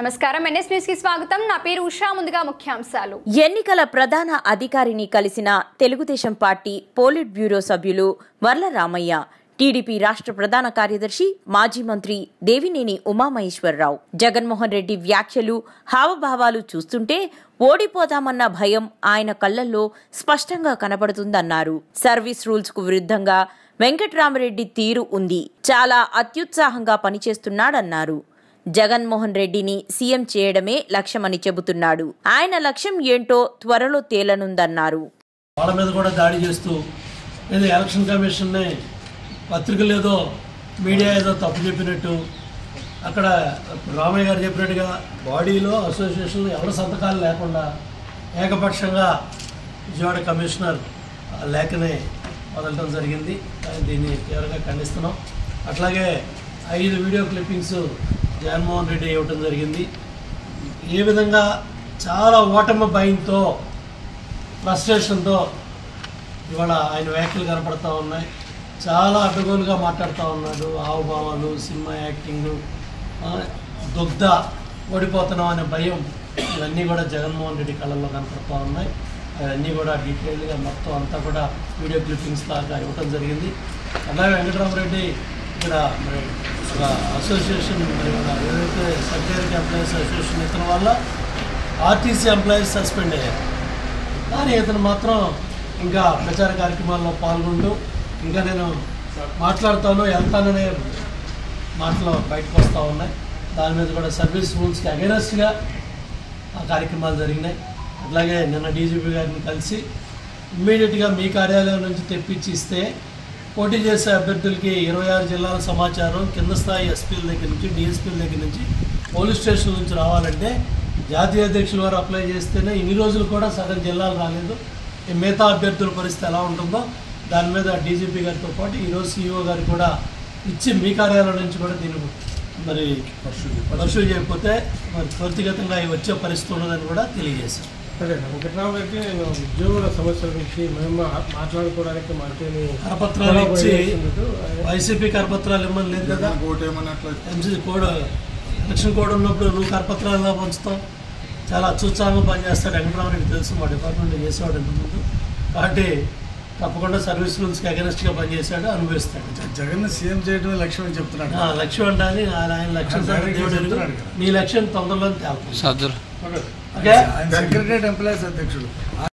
నమస్కారం NS news కి స్వాగతం నా పేరు ఉషా ముందుగా ముఖ్యాంశాలు ఎన్నికల ప్రధాన అధికారిని కలిసిన తెలుగుదేశం పార్టీ పోలిట్ బ్యూరో సభ్యులు వర్ల రామయ్య టీడీపీ రాష్ట్ర ప్రధాన కార్యదర్శి మాజీ మంత్రి దేవినేని ఉమామహేశ్వరరావు జగన్మోహన్ రెడ్డి వ్యాఖ్యలు హావభావాలు చూస్తుంటే ఓడిపోతామన్న భయం ఆయన కళ్లల్లో స్పష్టంగా కనబడుతుందన్నారు సర్వీస్ రూల్స్ కు విరుద్ధంగా వెంకట్రామరెడ్డి తీరు ఉంది చాలా అత్యుత్సాహంగా పనిచేస్తున్నాడన్నారు జగన్మోహన్ రెడ్డిని సీఎం చేయడమే లక్ష్యమని చెబుతున్నాడు ఆయన లక్ష్యం ఏంటో త్వరలో తేలనుందన్నారు వాళ్ళ మీద కూడా దాడి చేస్తూ ఏదో ఎలక్షన్ కమిషన్ పత్రికలు ఏదో మీడియా ఏదో తప్పు చెప్పినట్టు అక్కడ రామయ్య గారు చెప్పినట్టుగా బాడీలో అసోసియేషన్లో ఎవరి సంతకాలు లేకుండా ఏకపక్షంగా విజయవాడ కమిషనర్ లేఖనే వదలడం జరిగింది. దీన్ని తీవ్రంగా ఖండిస్తున్నాం. అట్లాగే 5 వీడియో క్లిప్పింగ్స్ జగన్మోహన్ రెడ్డి ఇవ్వటం జరిగింది. ఏ విధంగా చాలా ఓటమి భయంతో ఫ్రస్ట్రేషన్తో ఇవాళ ఆయన వ్యాఖ్యలు కనపడతా ఉన్నాయి. చాలా అడ్డగోలుగా మాట్లాడుతూ ఉన్నాడు. హావభావాలు, సినిమా యాక్టింగ్, దుగ్ధ ఓడిపోతున్నాం అనే భయం ఇవన్నీ కూడా జగన్మోహన్ రెడ్డి కళ్ళల్లో కనపడుతూ ఉన్నాయి. అవన్నీ కూడా డీటెయిల్గా మొత్తం అంతా కూడా వీడియో క్లిప్పింగ్స్ లాగా ఇవ్వటం జరిగింది. అలాగే వెంకటరామరెడ్డి ఇక్కడ మరి ఒక అసోసియేషన్ మరి ఏదైతే సెక్రటరీ ఎంప్లాయీస్ అసోసియేషన్ ఇతని వల్ల ఆర్టీసీ ఎంప్లాయీస్ సస్పెండ్ అయ్యారు. కానీ ఇతను మాత్రం ఇంకా ప్రచార కార్యక్రమాల్లో పాల్గొంటూ ఇంకా నేను మాట్లాడుతాను వెళ్తాననే మాటలు బయటకు వస్తూ ఉన్నాయి. దాని మీద కూడా సర్వీస్ రూల్స్కి అగెనెస్ట్గా ఆ కార్యక్రమాలు జరిగినాయి. అట్లాగే నిన్న డీజీపీ గారిని కలిసి ఇమ్మీడియట్గా మీ కార్యాలయం నుంచి తెప్పించి ఇస్తే పోటీ చేసే అభ్యర్థులకి 26 జిల్లాల సమాచారం కింద స్థాయి ఎస్పీల దగ్గర నుంచి డిఎస్పీల దగ్గర నుంచి పోలీస్ స్టేషన్ నుంచి రావాలంటే జాతీయ అధ్యక్షుల వారు అప్లై చేస్తేనే ఇన్ని రోజులు కూడా సగం జిల్లాలు రాలేదు. ఈ మిగతా అభ్యర్థుల పరిస్థితి ఎలా ఉంటుందో దాని మీద డీజీపీ గారితో పాటు ఈరోజు సీఈఓ గారు కూడా ఇచ్చి మీ కార్యాలయం నుంచి కూడా దీన్ని మరి పర్సూ చేయకపోతే మరి త్వరితగతంగా వచ్చే పరిస్థితి ఉన్నదని కూడా తెలియజేశారు. అదే వెంకటరామరెడ్డి ఉద్యోగుల సమస్యల గురించి మేము మాట్లాడుకోవడానికి మంత్రిని కరపత్రాలు ఇచ్చి వైసీపీ కరపత్రాలు ఇవ్వమని లేదు కదా. ఎంసీసీ కోడ్ ఎలక్షన్ కోడ్ ఉన్నప్పుడు నువ్వు కరపత్రాలు పంచుతావు. చాలా అత్యుత్సాహంగా పనిచేస్తాడు వెంకటరామరెడ్డి, తెలుసు మా డిపార్ట్మెంట్లో చేసేవాడు ఇంతకుముందు. కాబట్టి తప్పకుండా సర్వీస్ రూల్స్కి అగెనెస్ట్గా పనిచేశాడు, అనుభవిస్తాడు. జగన్ సీఎం చేయడమే లక్ష్యం అని చెప్తున్నాడు. లక్ష్యం అంటే ఆయన లక్ష్యం నీ లక్ష్యం తొందరలో తేలుతుంది. సెక్రటరీ ఎంప్లాయీస్ అధ్యక్షుడు